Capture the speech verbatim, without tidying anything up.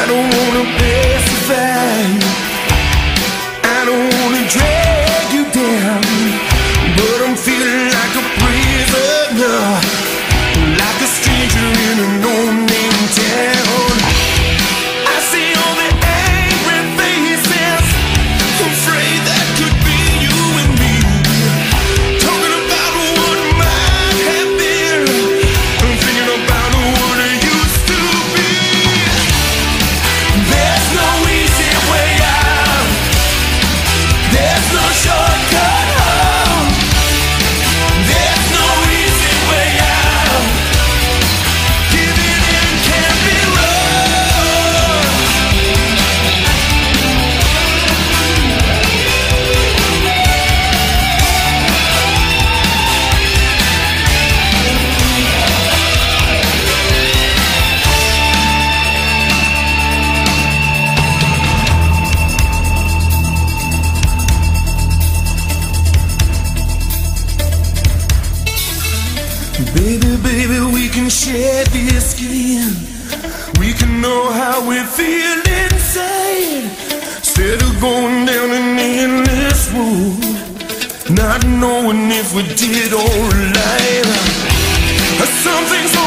don't wanna pacify you, I don't wanna drag you down, but I'm feeling like a prisoner, like a stranger in a no-name town. I see all the angry faces, afraid that could be you and me, talking about what might have been, thinking about what it used to be. There's no easy way out, there's no shortcut home, there's no easy way out, giving in can't be wrong. Baby, baby, we can share this skin, we can know how we feel inside, instead of going down an endless road, not knowing if we did alright. Some things